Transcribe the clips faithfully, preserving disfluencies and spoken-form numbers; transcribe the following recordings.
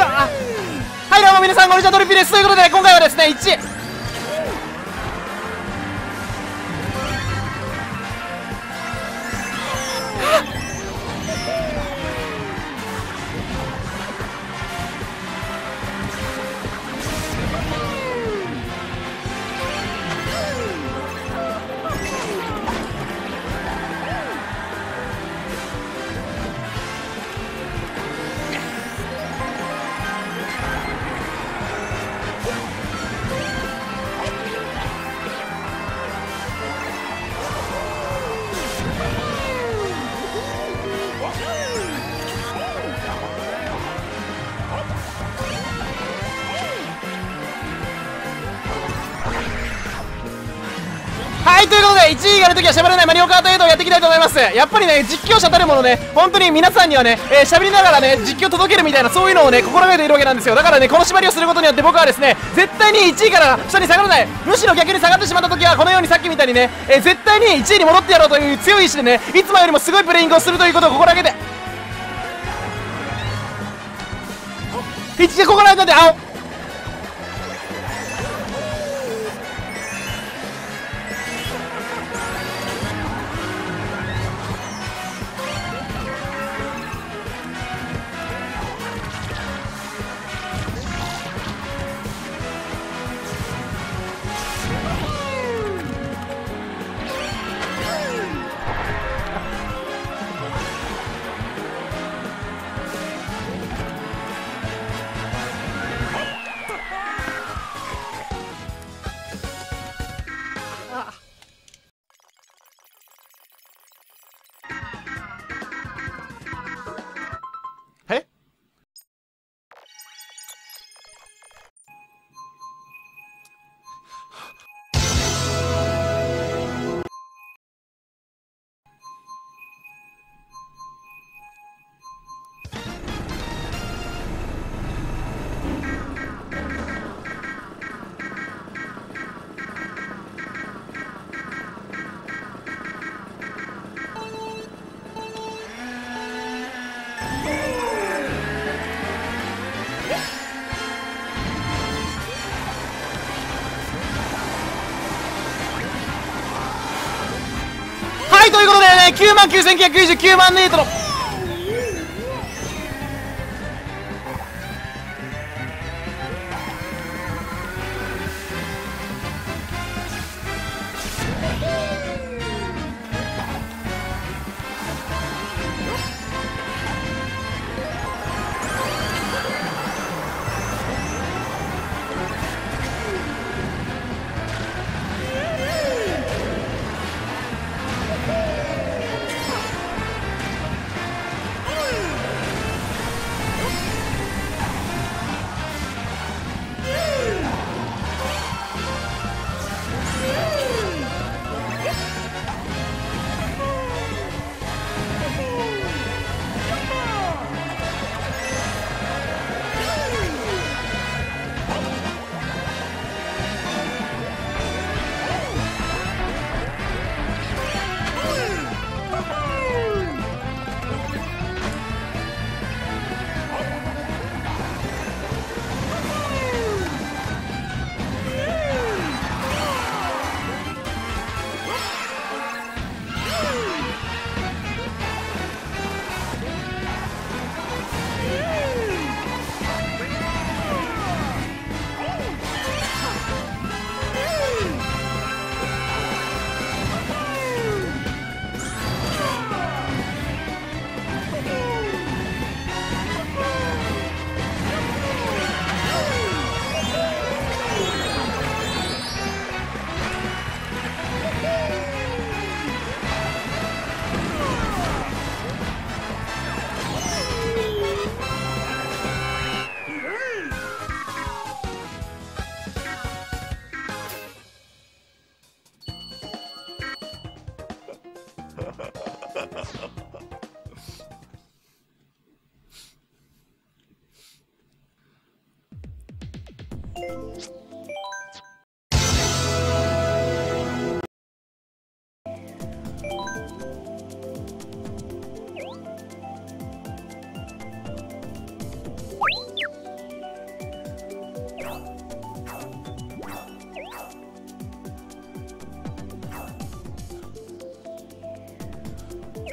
わはい、どうも皆さんこんにちは、トリピーです。ということで今回はですねいちはい、ということでいちいがあるときは喋らないマリオカートエイトをやっていきたいと思います。やっぱりね、実況者たるものね、本当に皆さんにはね、えー、喋りながらね、実況届けるみたいな、そういうのをね、心がけているわけなんですよ。だからね、この縛りをすることによって僕はですね、絶対にいちいから下に下がらない、むしろ逆に下がってしまったときは、このようにさっきみたいにね、えー、絶対にいちいに戻ってやろうという強い意志でね、いつもよりもすごいプレイングをするということを心がけて、いちで心がけて、青えはい、ということでね、きゅうまんきゅうせんきゅうひゃくきゅうじゅうきゅう万ネートの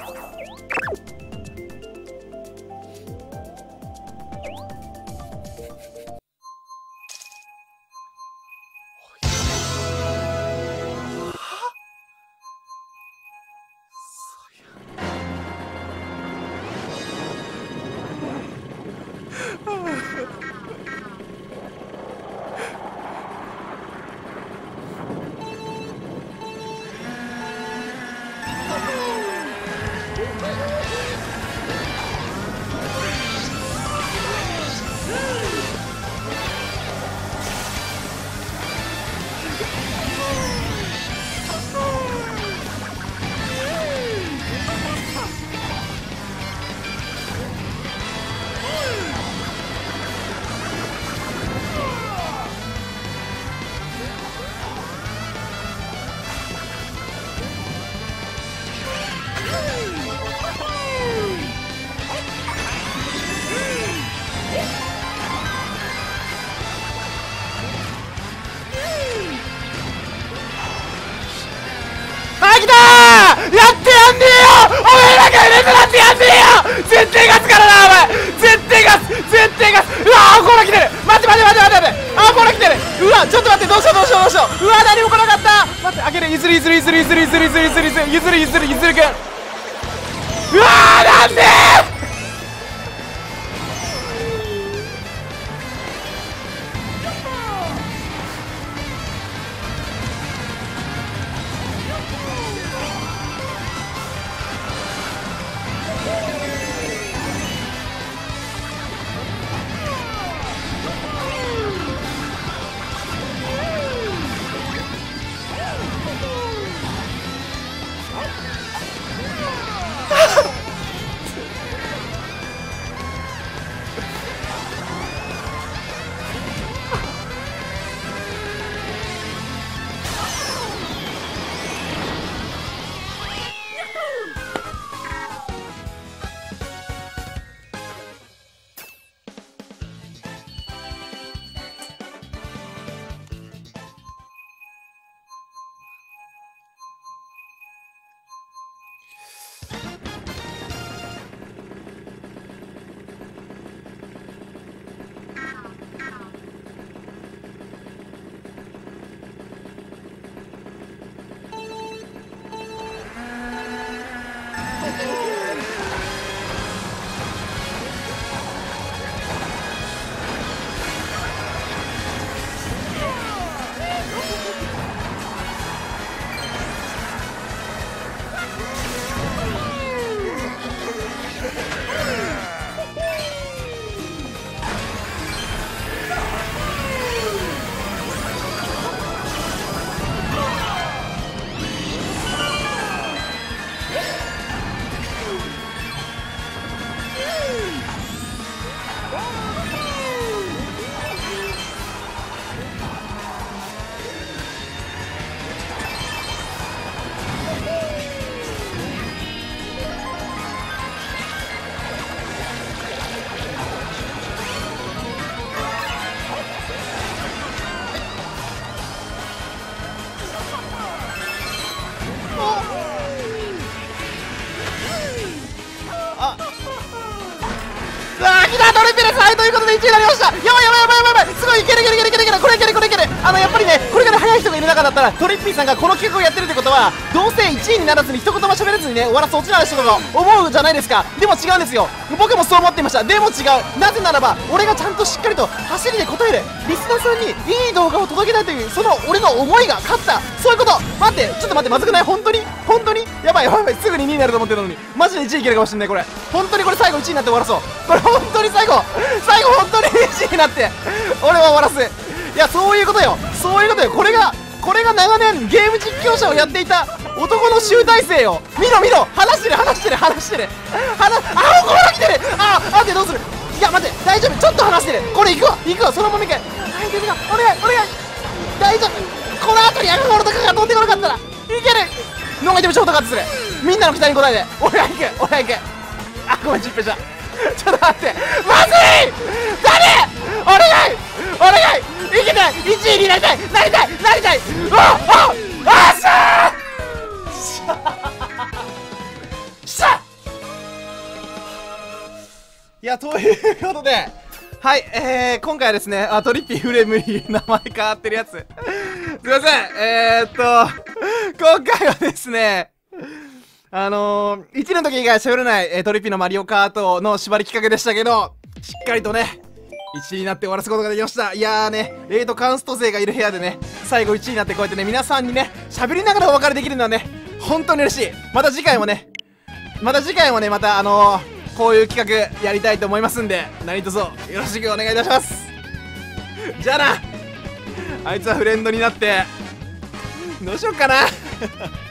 来たー、やってやんねえよ、お前なんか入れてなってやんねえよ、絶対勝つからなお前、絶対勝つ絶対勝つ。うわー、コーラ来てる、待って待って待って待って待って、あーコーラ来てる、うわちょっと待って、どうしようどうしようどうしよう、うわ何も来なかった、待って開ける、譲る譲る譲る譲る譲る譲る譲る譲る譲る譲るくん、うわーなんでー。トリプルはいということでいちいになりました。やばいやばいやばいやばいやばい、すごいいけるいけるいけるいけるいける、これいけるこれいける。あのやっぱりね、これから速い人がいる中だったらトリッピーさんがこの企画をやってるってことはどうせいちいにならずに一言も喋らずにね終わらすオチなんでしょうと思うじゃないですか。でも違うんですよ、僕もそう思っていました。でも違う、なぜならば俺がちゃんとしっかりと走りで答えるリスナーさんにいい動画を届けたいというその俺の思いが勝った、そういうこと。待って、ちょっと待って、まずくない？本当に本当にやばいやばいやばい、すぐににいになると思ってたのにマジでいちいいけるかもしんない。これ本当にこれ最後いちいになって終わらそう。これ本当に最後最後本当にいちいになって俺は終わらす。いやそういうことよ、そういうことよ。これがこれが長年ゲーム実況者をやっていた男の集大成よ。見ろ見ろ、話してる話してる話してる話、あ、こら来てる。ああってどうする。いや待って、大丈夫、ちょっと話してる。これ行くわ行くわ、そのまま行く。はい出てか、お願いお願い、大丈夫。この後にアルコールとかが飛んでこなかったらいけるのがいても超高かったする。みんなの期待に応えて俺が行く俺が行く。あ、ごめん、チッペちゃんちょっと待って、まずい誰お願いお願い、いけたい、いちいになりたいなりたいなりたい。あああっしゃーしゃいや、ということで、はい、えー、今回はですね、あ、トリッピーフレームに名前変わってるやつ。すいません、えーっと、今回はですね、あのー、いちねんの時以外喋れない、えー、トリッピーのマリオカートの縛り企画でしたけど、しっかりとね、いちいになって終わらすことができました。いやーね、エイトカンスト勢がいる部屋でね、最後いちいになってこうやってね、皆さんにね、喋りながらお別れできるのはね、本当に嬉しい。また次回もね、また次回もね、またあのー、こういう企画やりたいと思いますんで、何卒よろしくお願いいたします。じゃあな、あいつはフレンドになってどうしよっかな